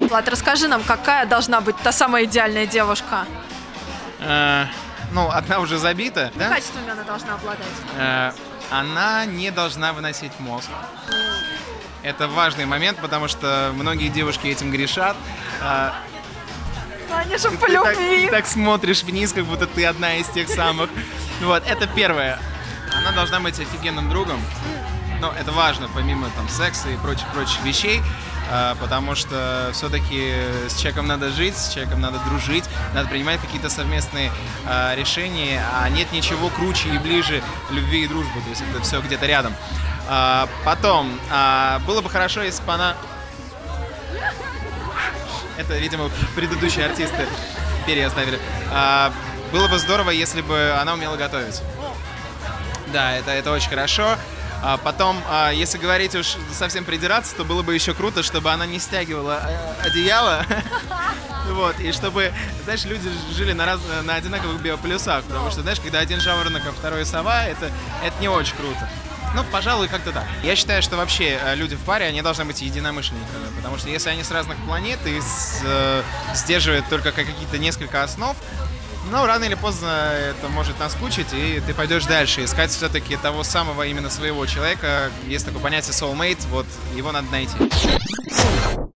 Влад, расскажи нам, какая должна быть та самая идеальная девушка? Ну, одна уже забита, да? Качествами она должна обладать. Она не должна выносить мозг. Это важный момент, потому что многие девушки этим грешат. Они же по любви. Ты так смотришь вниз, как будто ты одна из тех самых. Вот, это первое. Она должна быть офигенным другом. Но это важно, помимо там секса и прочих вещей, потому что все-таки с человеком надо жить, с человеком надо дружить, надо принимать какие-то совместные решения, а нет ничего круче и ближе любви и дружбы, то есть это все где-то рядом. Потом, было бы хорошо, если бы она... Это, видимо, предыдущие артисты перья оставили. Было бы здорово, если бы она умела готовить. Да, это очень хорошо. Потом, если говорить уж совсем придираться, то было бы еще круто, чтобы она не стягивала одеяло. Вот, и чтобы, знаешь, люди жили на одинаковых биополюсах. Потому что, знаешь, когда один жаворонок, а второй сова, это не очень круто. Ну, пожалуй, как-то так. Я считаю, что вообще люди в паре, они должны быть единомышленниками. Потому что если они с разных планет и сдерживают только какие-то несколько основ, ну, рано или поздно это может наскучить, и ты пойдешь дальше. Искать все-таки того самого именно своего человека. Есть такое понятие soulmate, вот его надо найти.